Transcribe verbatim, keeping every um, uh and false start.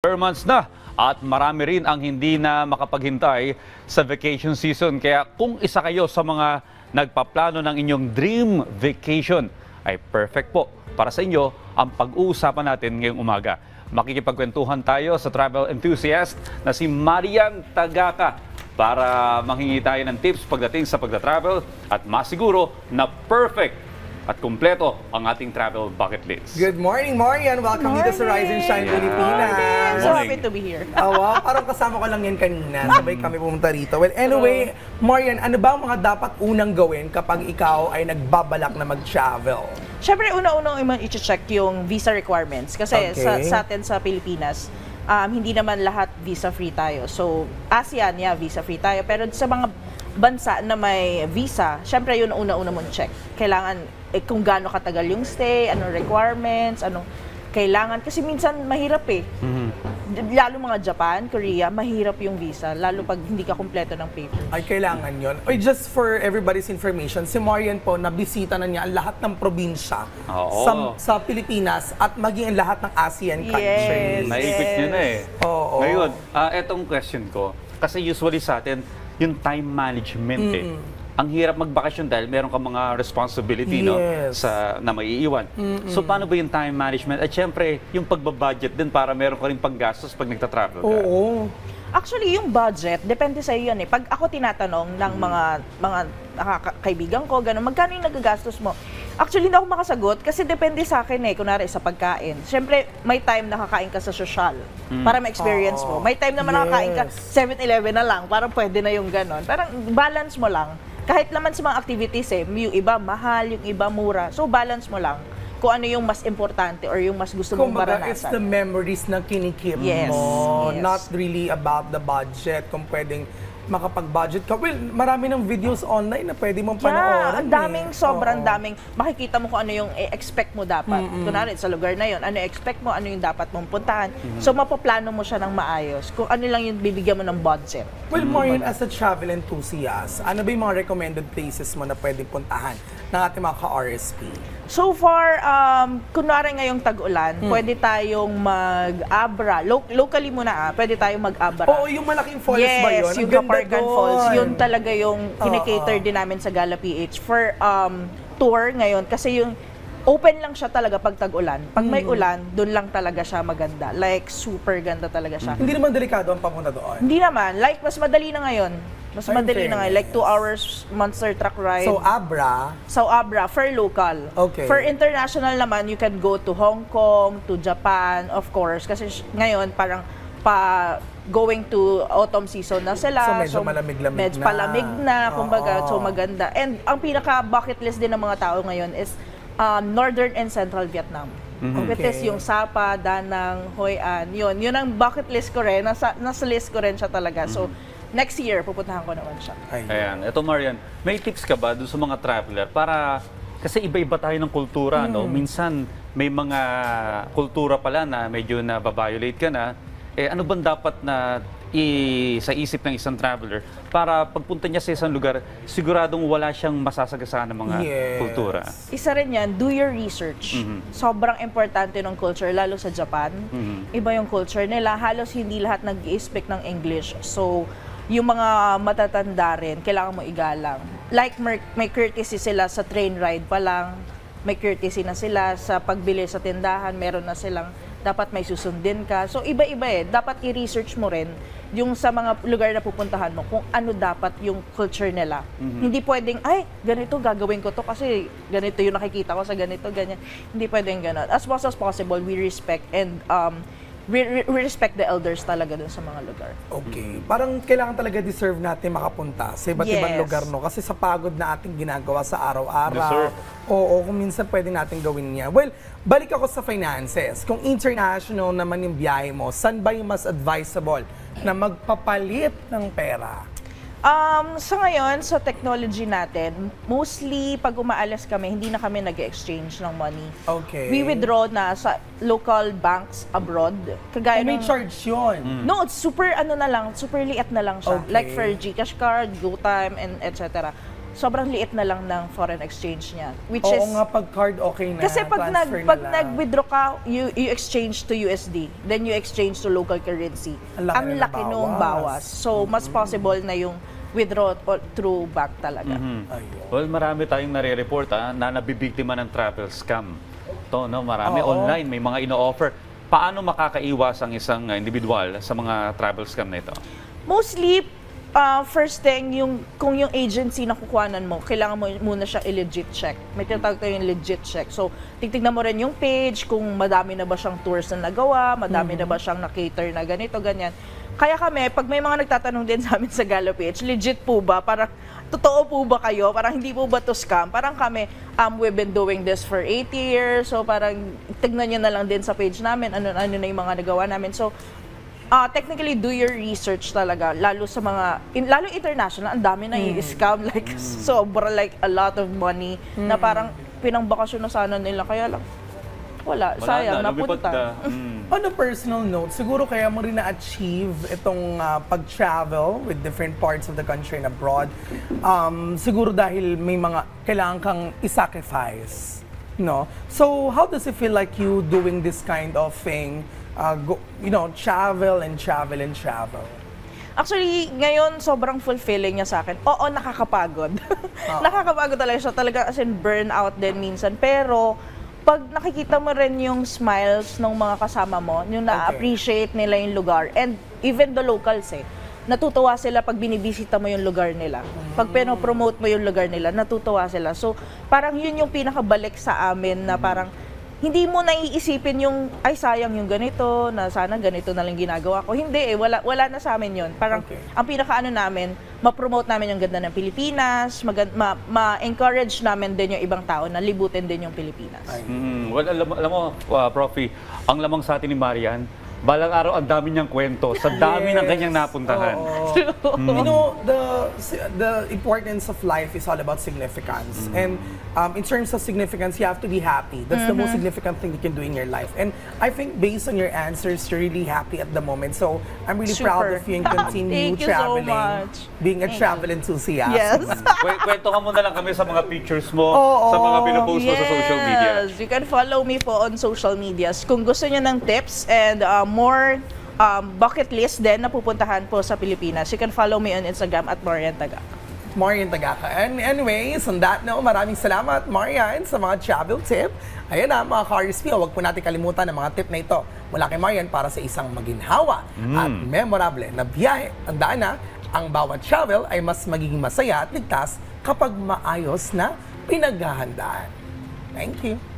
December months na at marami rin ang hindi na makapaghintay sa vacation season. Kaya kung isa kayo sa mga nagpaplano ng inyong dream vacation, ay perfect po para sa inyo ang pag-uusapan natin ngayong umaga. Makikipagkwentuhan tayo sa travel enthusiast na si Marian Tagaka para manghingi tayo ng tips pagdating sa pagta-travel at masiguro na perfect at kumpleto ang ating travel bucket list. Good morning, Marian. Welcome dito sa Rise and Shine Yeah. Pilipinas. I'm so happy to be here. Oh, wow, parang kasama ko lang yan kanina. Sabay kami pumunta rito. Well, anyway, Marian, ano ba ang mga dapat unang gawin kapag ikaw ay nagbabalak na mag-travel? Siyempre, una-unang i-check yung visa requirements. Kasi Okay. sa, sa atin sa Pilipinas, um, hindi naman lahat visa-free tayo. So, ASEAN, yeah, visa-free tayo. Pero sa mga bansa na may visa, siyempre yun una-una mong check. Kailangan eh, kung gaano katagal yung stay, anong requirements, anong kailangan. Kasi minsan mahirap eh. Mm-hmm. Lalo mga Japan, Korea, mahirap yung visa. Lalo pag hindi ka kumpleto ng paper. Ay, kailangan yon. Oy, just for everybody's information, si Marian po, nabisita na niya ang lahat ng probinsya Oo. sa, sa Pilipinas at maging ang lahat ng ASEAN countries. Yes. Naikot niyo na eh. Oo. Ngayon, ah, etong question ko, kasi usually sa atin, yung time management eh. Ang hirap magbakasyon dahil meron ka mga responsibility no, Yes. sa, na maiiwan. So paano ba yung time management? At syempre, yung pagbabudget din para meron ka rin panggastos pag nagta-travel ka. Oo. Actually, yung budget, depende sa iyo yan eh. Pag ako tinatanong ng mga mga nakaka- kaibigan ko, gano'n, magkano yung nagagastos mo? Actually, hindi ako makasagot kasi depende sa akin eh, kunwari sa pagkain. Siyempre, may time nakakain ka sa social para ma-experience mo. May time naman nakakain ka Yes. seven eleven na lang, parang pwede na yung gano'n. Parang balance mo lang. Kahit naman sa mga activities eh, yung iba mahal, yung iba mura. So, balance mo lang kung ano yung mas importante or yung mas gusto mong Kumbaga, maranasan. it's the memories na kinikip Yes, mo. yes. Not really about the budget. Kung pwedeng makapag-budget ka. Well, marami ng videos online na pwede mong panoorin. Yeah, ang daming, eh. sobrang Oo. daming. Makikita mo kung ano yung i-expect mo dapat. Kunwari, sa lugar na yun, ano i-expect mo, ano yung dapat mong puntahan. So, mapaplano mo siya ng maayos. Kung ano lang yung bibigyan mo ng budget. Well, Maureen, as a travel enthusiast, ano ba yung mga recommended places mo na pwede puntahan ng ating mga ka-R S P? So far, um, kunwari ngayong tag-ulan, pwede tayong mag-Abra. Lo- locally muna ah, pwede tayong mag-Abra. Oo, yung malaking falls yes, ba yun? Ang yung ganda Kapargan doon. Falls. Yun talaga yung kinikater Oo. din namin sa Gala P H for um, tour ngayon. Kasi yung open lang siya talaga pag tag-ulan. Pag may ulan, doon lang talaga siya maganda. Like, super ganda talaga siya. Hindi naman delikado ang papunta doon. Hindi naman. Like, mas madali na ngayon. Mas Ay, madali na ngayon. Like, two hours monster truck ride. So, Abra, So, Abra, for local. Okay. For international naman, you can go to Hong Kong, to Japan, of course. Kasi sh- ngayon, parang pa going to autumn season na sila. So, medyo malamig-lamig medyo na. palamig na, kumbaga, Oo. so maganda. And ang pinaka-bucket list din ng mga tao ngayon is um, Northern and Central Vietnam. Okay. Which is yung Sapa, Danang, Hoi An. Yun, yun ang bucket list ko rin. Nasa, nasa list ko rin siya talaga. So, next year, pupuntahan ko naman siya. Ay. Ayan, eto Marian, may tips ka ba doon sa mga traveler para, kasi iba-iba tayo ng kultura, no? Minsan may mga kultura pala na medyo na-violate ka na, eh ano bang dapat na i- sa isip ng isang traveler para pagpunta niya sa isang lugar, siguradong wala siyang masasagasaan ng mga Yes. kultura. Isa rin yan, do your research. Sobrang importante ng culture, lalo sa Japan. Iba yung culture nila. Halos hindi lahat nag-i-speak ng English. So, yung mga matatanda rin, kailangan mo igalang. Like, mer- may courtesy sila sa train ride pa lang. May courtesy na sila sa pagbili sa tindahan. Meron na silang, dapat may susundin ka. So, iba-iba eh. Dapat i-research mo rin yung sa mga lugar na pupuntahan mo kung ano dapat yung culture nila. Hindi pwedeng, ay, ganito gagawin ko to kasi ganito yung nakikita ko sa ganito, ganyan. Hindi pwedeng ganon. As much as possible, we respect and um, we, we respect the elders talaga dun sa mga lugar. Okay. Parang kailangan talaga deserve natin makapunta sa iba't ibang Yes. lugar, no? Kasi sa pagod na ating ginagawa sa araw-araw. Deserve. Oo, kung minsan pwede natin gawin niya. Well, balik ako sa finances. Kung international naman yung biyahe mo, saan ba yung mas advisable na magpapalit ng pera? Um, sa ngayon, sa technology natin, mostly pag umaalis kami, hindi na kami nag-exchange ng money. Okay. We withdraw na sa local banks abroad. Kagaya Eh, may ng- charge yun. No, it's super ano na lang, super liit na lang siya. Okay. Like for GCash card, GoTime, and et cetera. sobrang liit na lang ng foreign exchange niya. Which Oo is, nga, pag card okay na, kasi pag, nag, transfer na pag lang. nag-withdraw ka, you, you exchange to U S D, then you exchange to local currency. Ang laki Ang na laki nung bawas. nabawas. So, mas possible na yung withdraw o- through bank talaga. Ayun. Well, marami tayong nare-report ah, na nabibiktima ng travel scam. To, no, marami Oo. online, may mga ino-offer. Paano makakaiwas ang isang uh, individual sa mga travel scam na ito? Mostly, uh, first thing, yung, kung yung agency na kukuhanan mo, kailangan mo muna siya i-legit check. May tinatawag tayo yung legit check. So, titignan mo rin yung page, kung madami na ba siyang tours na nagawa, madami na ba siyang na-cater na ganito, ganyan. Kaya kami, pag may mga nagtatanong din sa amin sa Gallo page, legit po ba? Parang, totoo po ba kayo? Parang hindi po ba to scam? Parang kami, um, we've been doing this for eight years. So parang, tignan nyo na lang din sa page namin, ano, ano na yung mga nagawa namin. So, uh, technically, do your research talaga. Lalo sa mga, in, lalo international, ang dami na i-scam. Like, sobra, like, a lot of money. Na parang, pinangbakasyon na sana nila. Kaya lang, wala, Wala sayang, na, lumipad napunta. na. Mm. On a personal note, siguro kaya mo rin na-achieve itong ah, pag-travel with different parts of the country and abroad. Um, siguro dahil may mga kailangan kang i-sacrifice. No? So, how does it feel like you doing this kind of thing? Uh, go, you know, travel and travel and travel. Actually, ngayon, sobrang fulfilling niya sa akin. Oo, nakakapagod. Nakakapagod talaga siya. Talaga as in burnout din minsan. Pero, pag nakikita mo rin yung smiles ng mga kasama mo, yung na-appreciate nila yung lugar, and even the locals eh, natutuwa sila pag binibisita mo yung lugar nila. Pag pinopromote mo yung lugar nila, natutuwa sila. So, parang yun yung pinakabalik sa amin na parang hindi mo naiisipin yung, ay sayang yung ganito, na sana ganito na lang ginagawa ko. Hindi eh, wala, wala na sa amin yun. Parang Okay. ang pinakaano namin, ma-promote namin yung ganda ng Pilipinas, magan- ma- ma-encourage namin din yung ibang tao na libutin din yung Pilipinas. Mm, well, alam, alam mo, uh, Profi, ang lamang sa atin ni Marian, balang araw ang dami niyang kwento, sa dami ng Yes. kanyang napuntahan. Oo. You know, the the importance of life is all about significance. And um, in terms of significance, you have to be happy. That's the most significant thing you can do in your life. And I think based on your answers, you're really happy at the moment. So I'm really proud Super. of you and continue Thank you so traveling. much. Being a Thank travel enthusiast. Yes. Kwe- Kwento ka muna lang kami sa mga pictures mo, Oo. sa mga pinopost mo sa social media. Yes, you can follow me po on social medias. Kung gusto niyo ng tips and uh, more um, bucket list din na pupuntahan po sa Pilipinas, you can follow me on Instagram at Marian Taga. Marian Tagaka. And anyways, on that note, maraming salamat, Marian, sa mga travel tip. Ayan na, mga ka-R S P, huwag po natin kalimutan ang mga tip na ito mula kay Marian para sa isang maginhawa at memorable na biyahe. Tandaan na, ang bawat travel ay mas magiging masaya at ligtas kapag maayos na pinaghahandaan. Thank you.